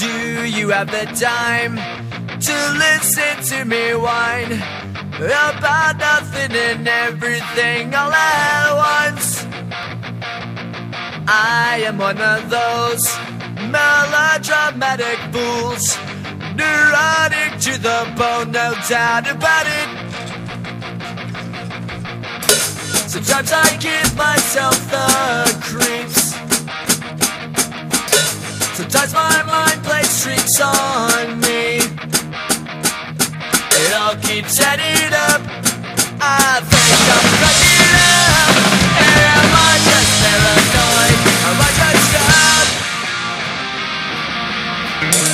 Do you have the time to listen to me whine about nothing and everything all at once? I am one of those melodramatic fools, neurotic to the bone, no doubt about it. Sometimes I give myself the creeps. Sometimes my mind plays tricks on me. It all keeps adding up. I think I'm cracking up. Am I just paranoid? Am I just up?